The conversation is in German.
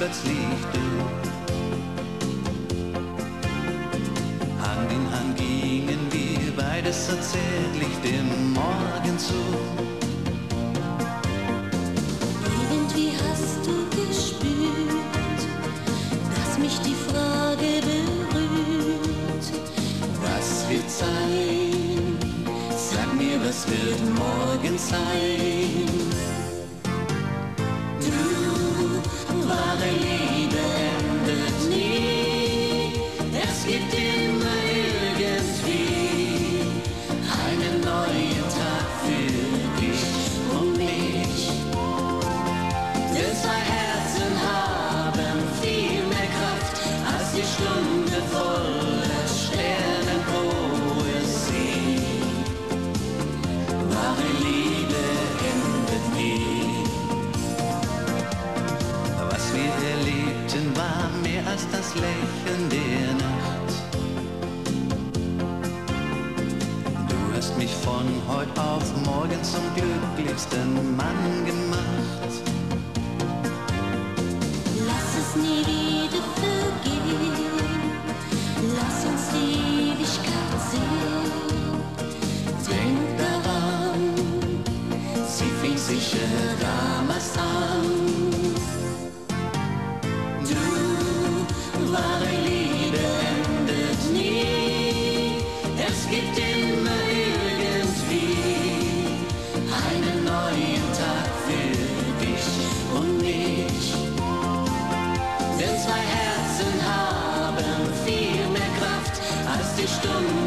plötzlich du. Hand in Hand gingen wir beide so zärtlich dem Morgen zu. Irgendwie hast du gespürt, dass mich die Frage berührt. Was wird sein? Sag mir, was wird morgen sein? Du, wahre Liebe endet nie. Es gibt immer irgendwie einen neuen Tag für dich und mich. Denn zwei Herzen haben viel mehr Kraft als die Stunde voller Sternenpoesie. Wahre Liebe endet nie. Was wir erlebten, war mehr als das Lächeln der Nacht. Du hast mich von heut auf morgen zum glücklichsten Mann gemacht. Lass es nie wieder vergehen, lass uns die Ewigkeit sehen. Denk daran, sie fing sicher damals an. Du, wahre Liebe endet nie. Es gibt immer irgendwie einen neuen Tag für dich und mich. Denn zwei Herzen haben viel mehr Kraft als die Stunde